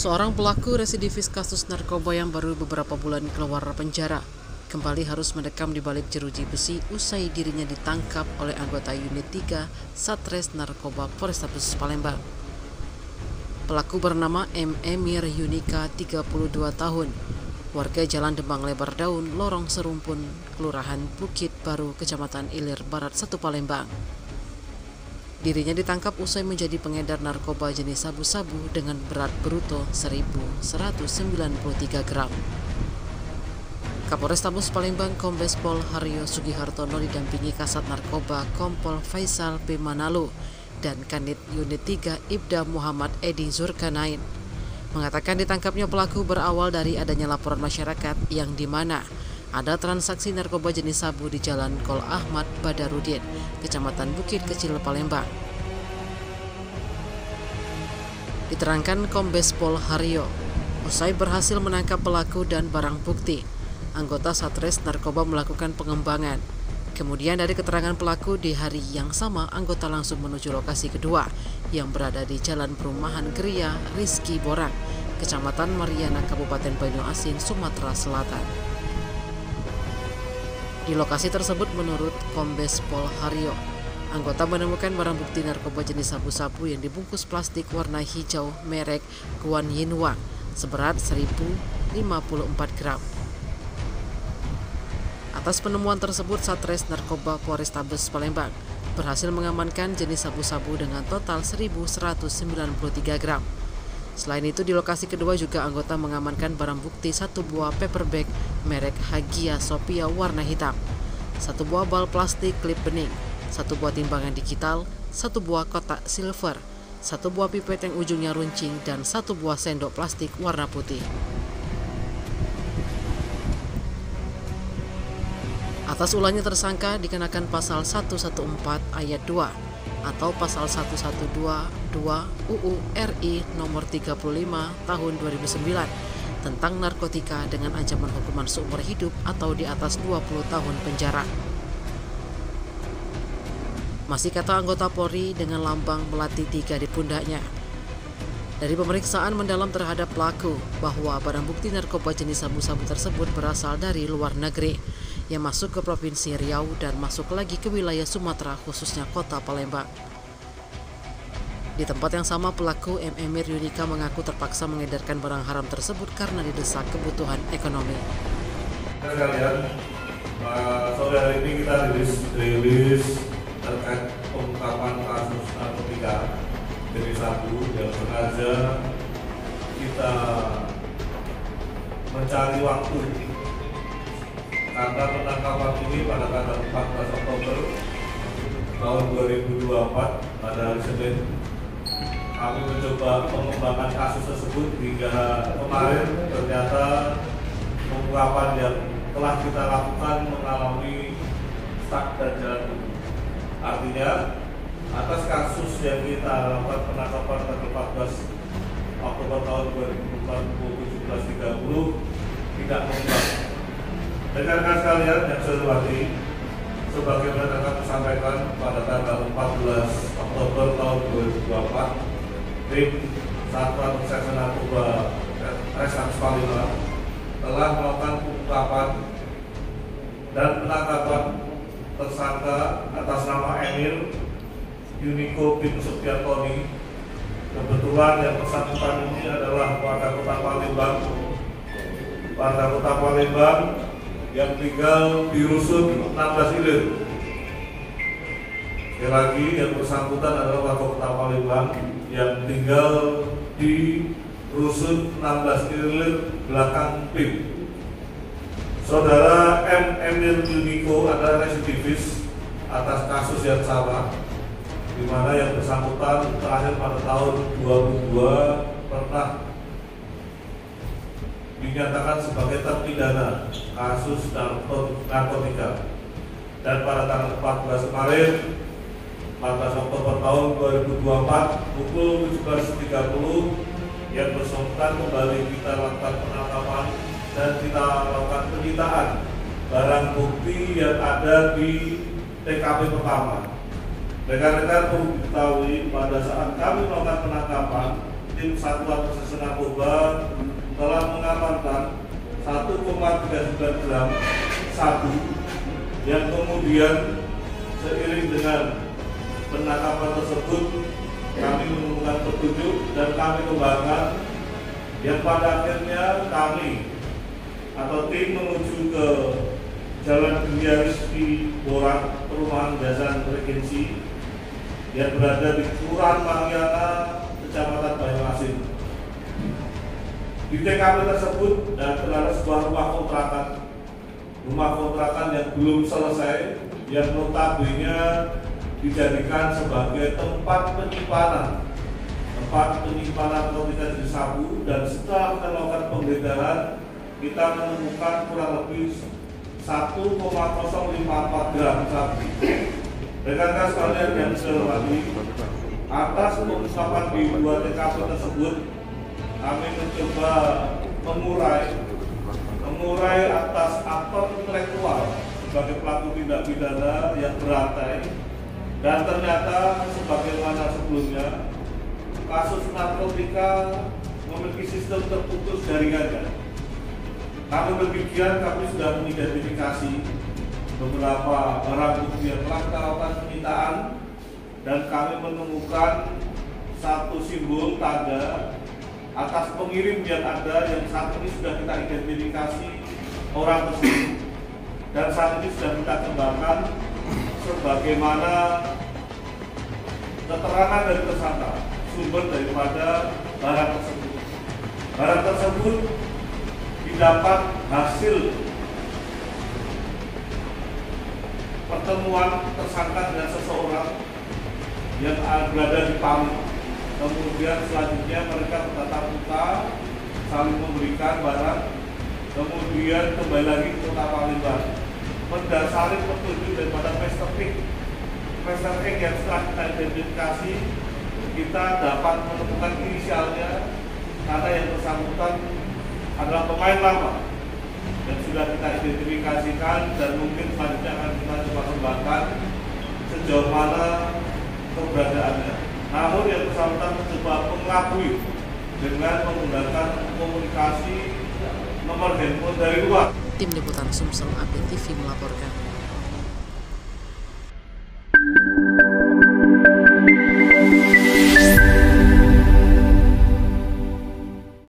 Seorang pelaku residivis kasus narkoba yang baru beberapa bulan keluar penjara kembali harus mendekam di balik jeruji besi usai dirinya ditangkap oleh anggota unit 3 Satres Narkoba Polrestabes Palembang. Pelaku bernama M. Emir Yunika, 32 tahun, warga Jalan Dembang Lebar Daun, Lorong Serumpun, Kelurahan Bukit Baru, Kecamatan Ilir Barat 1 Palembang. Dirinya ditangkap usai menjadi pengedar narkoba jenis sabu-sabu dengan berat bruto 1.193 gram. Kapolrestabes Palembang Kombes Pol Haryo Sugihartono didampingi Kasat Narkoba Kompol Faisal B. Manalo dan Kanit Unit 3 Ibda Muhammad Edi Zurkanain mengatakan ditangkapnya pelaku berawal dari adanya laporan masyarakat yang dimana ada transaksi narkoba jenis sabu di Jalan Kol Ahmad Badarudin, Kecamatan Bukit Kecil, Palembang. Diterangkan Kombes Pol Haryo, usai berhasil menangkap pelaku dan barang bukti, anggota Satres Narkoba melakukan pengembangan. Kemudian dari keterangan pelaku di hari yang sama, anggota langsung menuju lokasi kedua yang berada di Jalan Perumahan Geria Rizky Borang, Kecamatan Mariana, Kabupaten Banyuasin, Sumatera Selatan. Di lokasi tersebut, menurut Kombes Pol Haryo, anggota menemukan barang bukti narkoba jenis sabu-sabu yang dibungkus plastik warna hijau merek Guan Yinwang seberat 1.054 gram. Atas penemuan tersebut, Satres Narkoba Polrestabes Palembang berhasil mengamankan jenis sabu-sabu dengan total 1.193 gram. Selain itu, di lokasi kedua juga anggota mengamankan barang bukti satu buah paper bag merek Hagia Sophia warna hitam, satu buah bal plastik klip bening, satu buah timbangan digital, satu buah kotak silver, satu buah pipet yang ujungnya runcing, dan satu buah sendok plastik warna putih. Atas ulahnya tersangka dikenakan pasal 114 ayat 2 atau pasal 112 UU RI nomor 35 tahun 2009 tentang narkotika dengan ancaman hukuman seumur hidup atau di atas 20 tahun penjara. Masih kata anggota Polri dengan lambang melati 3 di pundaknya. Dari pemeriksaan mendalam terhadap pelaku bahwa barang bukti narkoba jenis sabu-sabu tersebut berasal dari luar negeri yang masuk ke Provinsi Riau dan masuk lagi ke wilayah Sumatera, khususnya kota Palembang. Di tempat yang sama, pelaku M. Emir Yunika mengaku terpaksa mengedarkan barang haram tersebut karena didesak kebutuhan ekonomi. Sekalian, sore hari ini kita rilis terkait pengungkapan kasus narkotika jenis sabu yang sengaja kita mencari waktu karena penangkapan ini pada tanggal 14 Oktober tahun 2024 pada hari Senin. Kami mencoba mengembangkan kasus tersebut hingga kemarin ternyata pengungkapan yang telah kita lakukan mengalami stuck dan jalan buntu. Artinya, atas kasus yang kita lakukan penangkapan tanggal 14 Oktober tahun 2017-30 tidak mengembang. Rekan-rekan sekalian yang saya hormati, sebagaimana kami sampaikan pada tanggal 14 Oktober tahun 2024, tim Satuan Reserse Narkoba Polrestabes Palembang telah melakukan pengungkapan dan penangkapan tersangka atas nama Emir Yuniko bin Sugiartoni. Kebetulan yang bersangkutan ini adalah warga kota Palembang yang tinggal di Rusun 16 Ilir. Sekali lagi, yang bersangkutan adalah warga kota Palembang yang tinggal di Rusun 16 Ilir belakang PIM. Saudara M. Emir Yuniko adalah residivis atas kasus yang sama, di mana yang bersangkutan terakhir pada tahun 2002 pernah dinyatakan sebagai terpidana kasus narkotika, dan pada tanggal 14 kemarin 14 Oktober tahun 2024 pukul 17.30 yang bersangkutan kembali kita lakukan penangkapan dan kita lakukan penyitaan barang bukti yang ada di TKP pertama. Rekan-rekan perlu diketahui pada saat kami melakukan penangkapan tim Satuan Reserse Narkoba telah mengamankan 1,39 gram sabu yang kemudian seiring dengan penangkapan tersebut kami menemukan petunjuk dan kami kembangkan yang pada akhirnya kami atau tim menuju ke Jalan Gria Rizky Borat, Perumahan Gasan Regensi yang berada di Kelurahan Mangyana, Kecamatan Banyuasin. Di TKP tersebut dan terdapat sebuah rumah kontrakan yang belum selesai, yang notabene dijadikan sebagai tempat penyimpanan narkotika jenis sabu, dan setelah kita melakukan penggeledahan kita menemukan kurang lebih 1,054 gram sabu. Rekan-rekan sekalian yang saya hormati, atas pengungkapan di 2 TKP tersebut kami mencoba mengurai atas aktor intelektual sebagai pelaku tindak pidana yang berantai, dan ternyata sebagaimana sebelumnya kasus narkotika memiliki sistem terputus jaringannya. Namun demikian kami sudah mengidentifikasi beberapa barang bukti yang telah kita lakukan penyitaan, dan kami menemukan satu simbol tanda atas pengirim yang ada, yang saat ini sudah kita identifikasi orang tersebut, dan saat ini sudah kita kembangkan sebagaimana keterangan dari tersangka sumber daripada barang tersebut. Barang tersebut didapat hasil pertemuan tersangka dengan seseorang yang berada di Palu. Kemudian selanjutnya mereka bertatap muka, saling memberikan barang, kemudian kembali lagi ke kota Palembang. Mendasari petunjuk daripada Master X yang setelah kita identifikasi, kita dapat menemukan inisialnya karena yang bersangkutan adalah pemain lama yang sudah kita identifikasikan, dan mungkin selanjutnya akan kita coba kembangkan sejauh mana keberadaannya. Namun yang bersangkutan mencoba mengakui dengan menggunakan komunikasi nomor handphone dari luar. Tim Liputan Sumsel Update TV melaporkan.